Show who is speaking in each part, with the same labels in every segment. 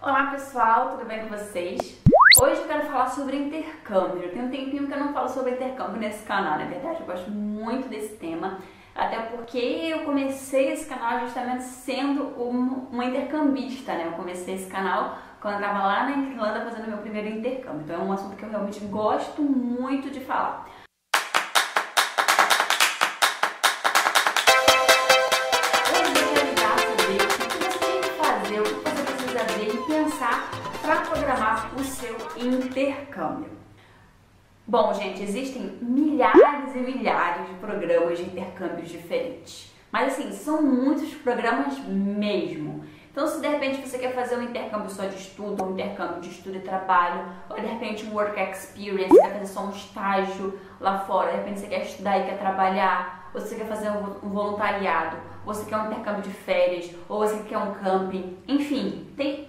Speaker 1: Olá pessoal, tudo bem com vocês? Hoje eu quero falar sobre intercâmbio. Tem um tempinho que eu não falo sobre intercâmbio nesse canal, na verdade eu gosto muito desse tema, até porque eu comecei esse canal justamente sendo uma intercambista, né? Eu comecei esse canal quando eu estava lá na Irlanda fazendo meu primeiro intercâmbio, então é um assunto que eu realmente gosto muito de falar. Para programar o seu intercâmbio. Bom, gente, existem milhares e milhares de programas de intercâmbios diferentes, mas assim, são muitos programas mesmo. Então, se de repente você quer fazer um intercâmbio só de estudo, um intercâmbio de estudo e trabalho, ou de repente um work experience, quer fazer só um estágio lá fora, de repente você quer estudar e quer trabalhar, ou você quer fazer um voluntariado, ou você quer um intercâmbio de férias, ou você quer um camping, enfim, tem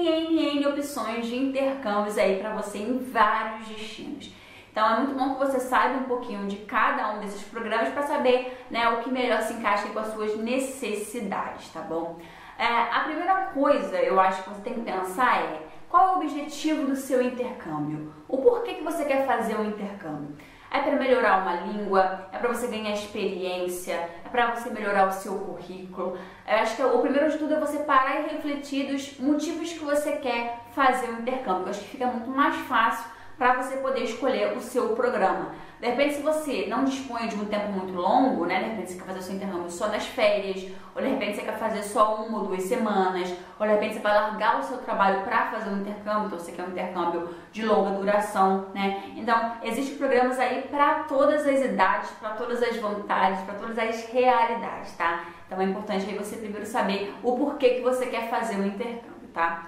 Speaker 1: N opções de intercâmbios aí para você em vários destinos. Então é muito bom que você saiba um pouquinho de cada um desses programas para saber, né, o que melhor se encaixa com as suas necessidades, tá bom? A primeira coisa eu acho que você tem que pensar é qual é o objetivo do seu intercâmbio? O porquê que você quer fazer um intercâmbio? É para melhorar uma língua? É para você ganhar experiência? É para você melhorar o seu currículo? Eu acho que o primeiro de tudo é você parar e refletir dos motivos que você quer fazer o intercâmbio. Eu acho que fica muito mais fácil para você poder escolher o seu programa. De repente, se você não dispõe de um tempo muito longo, né? De repente você quer fazer o seu intercâmbio só nas férias, ou de repente você quer fazer só 1 ou 2 semanas, ou de repente você vai largar o seu trabalho para fazer um intercâmbio, então você quer um intercâmbio de longa duração, né? Então, existem programas aí para todas as idades, para todas as vontades, para todas as realidades, tá? Então é importante aí você primeiro saber o porquê que você quer fazer um intercâmbio, tá?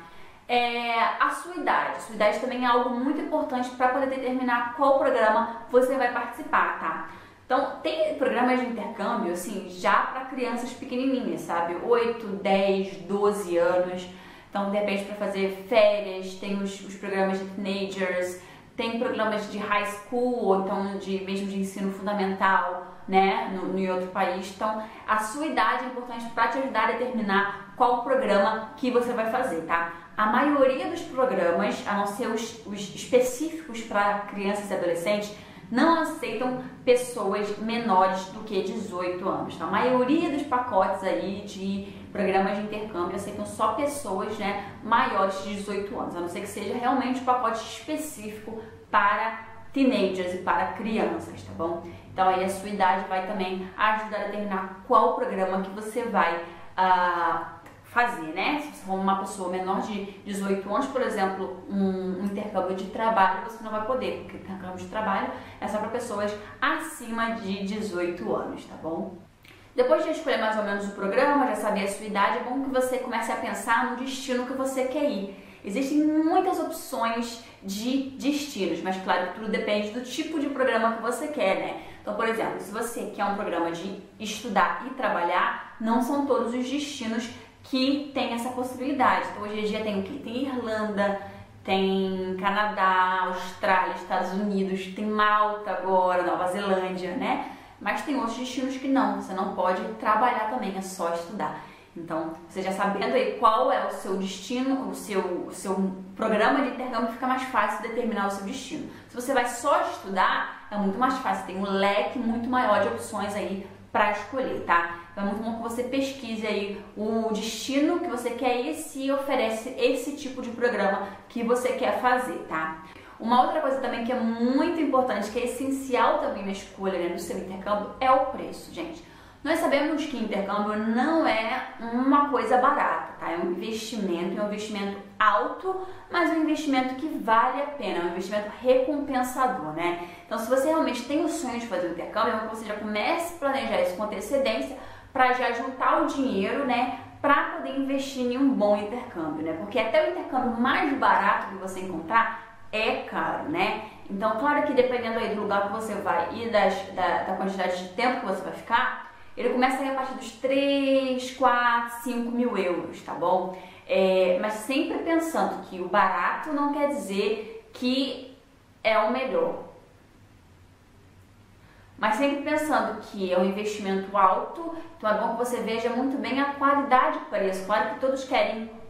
Speaker 1: A sua idade também é algo muito importante para poder determinar qual programa você vai participar, tá? Então, tem programas de intercâmbio, assim, já para crianças pequenininhas, sabe? 8, 10, 12 anos. Então, de repente, para fazer férias, tem os programas de teenagers, tem programas de high school, ou então mesmo de ensino fundamental, né, em outro país. Então, a sua idade é importante para te ajudar a determinar qual programa que você vai fazer, tá? A maioria dos programas, a não ser os específicos para crianças e adolescentes, não aceitam pessoas menores do que 18 anos. Então, a maioria dos pacotes aí de programas de intercâmbio aceitam só pessoas, né, maiores de 18 anos, a não ser que seja realmente um pacote específico para teenagers e para crianças, tá bom? Então, aí a sua idade vai também ajudar a determinar qual programa que você vai fazer, né? Se você for uma pessoa menor de 18 anos, por exemplo, um intercâmbio de trabalho, você não vai poder, porque intercâmbio de trabalho é só para pessoas acima de 18 anos, tá bom? Depois de escolher mais ou menos o programa, já saber a sua idade, é bom que você comece a pensar no destino que você quer ir. Existem muitas opções de destinos, mas claro que tudo depende do tipo de programa que você quer, né? Então, por exemplo, se você quer um programa de estudar e trabalhar, não são todos os destinos que tem essa possibilidade. Então, hoje em dia tem o quê? Tem Irlanda, tem Canadá, Austrália, Estados Unidos, tem Malta agora, Nova Zelândia, né? Mas tem outros destinos que não, você não pode trabalhar também, é só estudar. Então, você já sabendo aí qual é o seu destino, o seu programa de intercâmbio, fica mais fácil determinar o seu destino. Se você vai só estudar, é muito mais fácil, tem um leque muito maior de opções aí para escolher, tá? Então é muito bom que você pesquise aí o destino que você quer ir e se oferece esse tipo de programa que você quer fazer, tá? Uma outra coisa também que é muito importante, que é essencial também na escolha, né, do seu intercâmbio, é o preço, gente. Nós sabemos que intercâmbio não é uma coisa barata, tá? É um investimento alto, mas um investimento que vale a pena, é um investimento recompensador, né? Então, se você realmente tem o sonho de fazer um intercâmbio, é bom que você já comece a planejar isso com antecedência para já juntar o dinheiro, né, para poder investir em um bom intercâmbio, né? Porque até o intercâmbio mais barato que você encontrar é caro, né? Então, claro que dependendo aí do lugar que você vai e da quantidade de tempo que você vai ficar, ele começa a ir a partir dos 3, 4, 5 mil euros, tá bom? Mas sempre pensando que o barato não quer dizer que é o melhor. Mas sempre pensando que é um investimento alto, então é bom que você veja muito bem a qualidade-preço. Claro que todos querem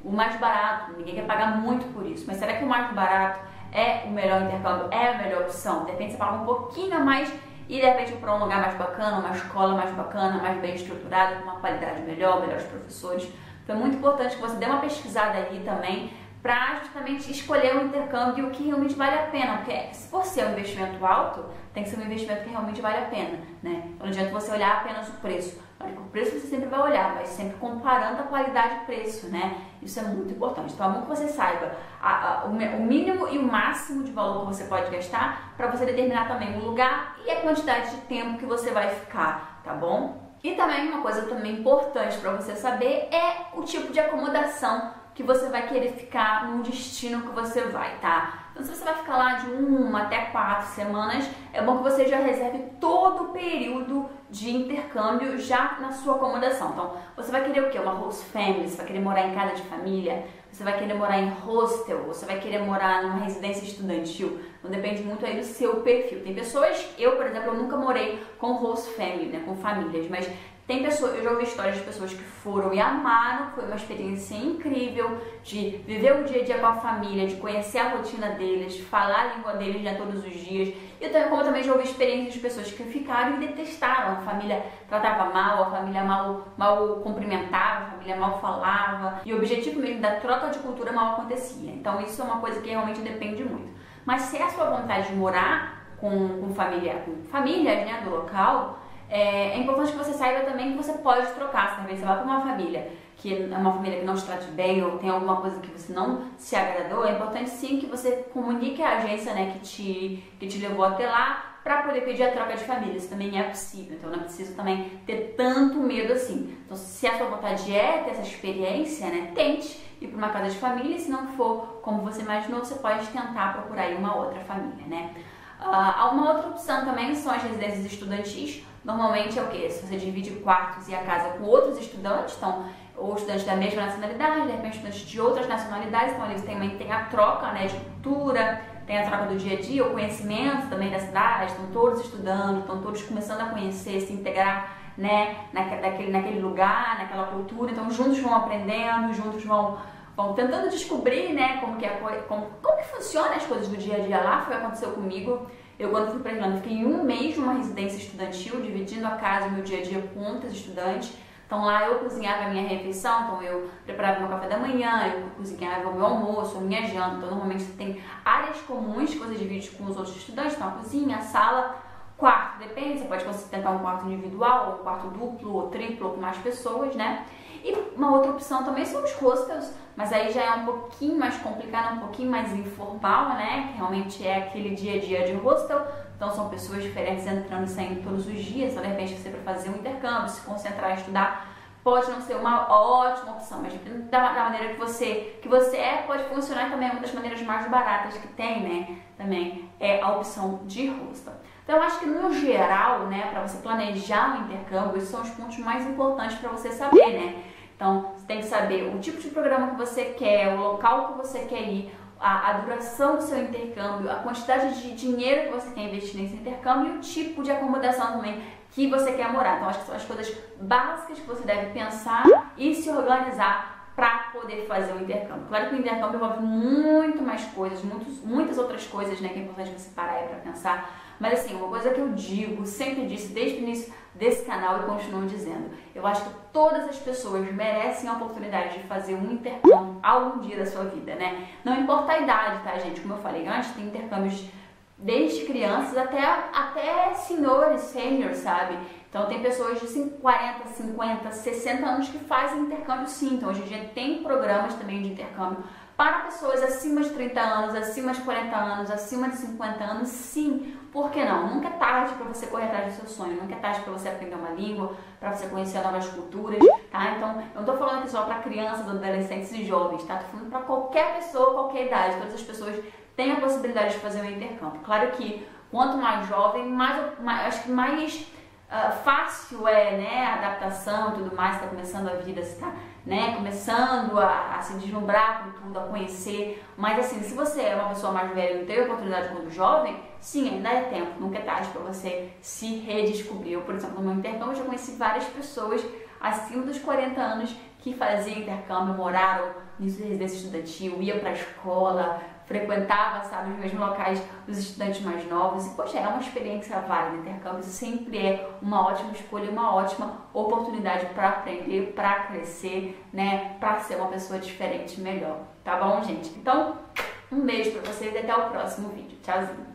Speaker 1: o mais barato, ninguém quer pagar muito por isso, mas será que o mais barato é o melhor intercâmbio, é a melhor opção? De repente você paga um pouquinho a mais e de repente para um lugar mais bacana, uma escola mais bacana, mais bem estruturada, com uma qualidade melhor, melhores professores. Então é muito importante que você dê uma pesquisada aí também para justamente escolher um intercâmbio que realmente vale a pena, porque se for ser um investimento alto, tem que ser um investimento que realmente vale a pena, né? Não adianta você olhar apenas o preço. O preço você sempre vai olhar, mas sempre comparando a qualidade e preço, né? Isso é muito importante. Então é bom que você saiba o mínimo e o máximo de valor que você pode gastar para você determinar também o lugar e a quantidade de tempo que você vai ficar, tá bom? E também uma coisa também importante para você saber é o tipo de acomodação que você vai querer ficar no destino que você vai, tá? Então, se você vai ficar lá de 1 até 4 semanas, é bom que você já reserve todo o período de intercâmbio já na sua acomodação. Então, você vai querer o quê? Uma host family, você vai querer morar em casa de família, você vai querer morar em hostel, você vai querer morar numa residência estudantil. Então, depende muito aí do seu perfil. Tem pessoas, eu, por exemplo, eu nunca morei com host family, né, com famílias, mas tem pessoas, eu já ouvi histórias de pessoas que foram e amaram, foi uma experiência incrível de viver o dia a dia com a família, de conhecer a rotina deles, de falar a língua deles, né, todos os dias. E como também já ouvi experiências de pessoas que ficaram e detestaram, a família tratava mal, a família mal cumprimentava, a família mal falava, e o objetivo mesmo da troca de cultura mal acontecia. Então isso é uma coisa que realmente depende muito. Mas se é a sua vontade de morar com famílias, né, do local, é importante que você saiba também que você pode trocar. Se talvez você vai para uma família que é uma família que não te trate bem ou tem alguma coisa que você não se agradou, é importante sim que você comunique à agência, né, que te levou até lá para poder pedir a troca de família. Isso também é possível, então não é preciso também ter tanto medo assim. Então, se a sua vontade é ter essa experiência, né, tente ir para uma casa de família. Se não for como você imaginou, você pode tentar procurar aí uma outra família, né? Uma outra opção também são as residências estudantis. Normalmente é o que? Se você divide quartos e a casa com outros estudantes, então, ou estudantes da mesma nacionalidade, de repente estudantes de outras nacionalidades, então ali você também tem a troca, né, de cultura, tem a troca do dia a dia, o conhecimento também da cidade, estão todos estudando, estão todos começando a conhecer, se integrar, né, naquele lugar, naquela cultura, então juntos vão aprendendo, juntos vão tentando descobrir, né, como que funciona as coisas do dia a dia lá. Foi o que aconteceu comigo. Eu, quando fui para a Irlanda, fiquei 1 mês numa residência estudantil, dividindo a casa e o meu dia a dia com outros estudantes. Então lá eu cozinhava a minha refeição, então eu preparava meu café da manhã, eu cozinhava o meu almoço, a minha janta. Então normalmente você tem áreas comuns que você divide com os outros estudantes, então a cozinha, a sala, quarto, depende, você pode tentar um quarto individual, ou um quarto duplo, ou triplo, ou com mais pessoas, né? E uma outra opção também são os hostels, mas aí já é um pouquinho mais complicado, um pouquinho mais informal, né? Que realmente é aquele dia a dia de hostel. Então são pessoas diferentes entrando e saindo todos os dias. Então, de repente, você para fazer um intercâmbio, se concentrar em estudar, pode não ser uma ótima opção, mas da maneira que você pode funcionar também. Uma das maneiras mais baratas que tem, né? Também é a opção de hostel. Então, eu acho que no geral, né, para você planejar um intercâmbio, esses são os pontos mais importantes para você saber, né? Então, você tem que saber o tipo de programa que você quer, o local que você quer ir, a duração do seu intercâmbio, a quantidade de dinheiro que você quer investir nesse intercâmbio e o tipo de acomodação também que você quer morar. Então, acho que são as coisas básicas que você deve pensar e se organizar para poder fazer o intercâmbio. Claro que o intercâmbio envolve muito mais coisas, muitas outras coisas, né, que é importante você parar aí para pensar. Mas assim, uma coisa que eu digo, sempre disse desde o início desse canal e continuo dizendo, eu acho que todas as pessoas merecem a oportunidade de fazer um intercâmbio algum dia da sua vida, né? Não importa a idade, tá, gente? Como eu falei antes, tem intercâmbios desde crianças até senhores, seniors, sabe? Então tem pessoas de 40, 50, 60 anos que fazem intercâmbio sim. Então hoje em dia tem programas também de intercâmbio para pessoas acima de 30 anos, acima de 40 anos, acima de 50 anos, sim. Por que não? Nunca é tarde para você correr atrás do seu sonho, nunca é tarde para você aprender uma língua, para você conhecer novas culturas, tá? Então, eu não tô falando aqui só para crianças, adolescentes e jovens, tá? Tô falando para qualquer pessoa, qualquer idade. Todas as pessoas têm a possibilidade de fazer um intercâmbio. Claro que quanto mais jovem, acho que mais fácil é, né, a adaptação e tudo mais, está começando a vida, você está, né, começando a se deslumbrar com tudo, a conhecer. Mas assim, se você é uma pessoa mais velha e não teve oportunidade quando jovem, sim, ainda é tempo, nunca é tarde para você se redescobrir. Eu, por exemplo, no meu intercâmbio, eu já conheci várias pessoas acima dos 40 anos que faziam intercâmbio, moraram em residência estudantil, ia para a escola, frequentava, sabe, os mesmos locais dos estudantes mais novos. E, poxa, é uma experiência válida. Intercâmbio sempre é uma ótima escolha, uma ótima oportunidade para aprender, para crescer, né, para ser uma pessoa diferente, melhor. Tá bom, gente? Então, um beijo para vocês e até o próximo vídeo. Tchauzinho!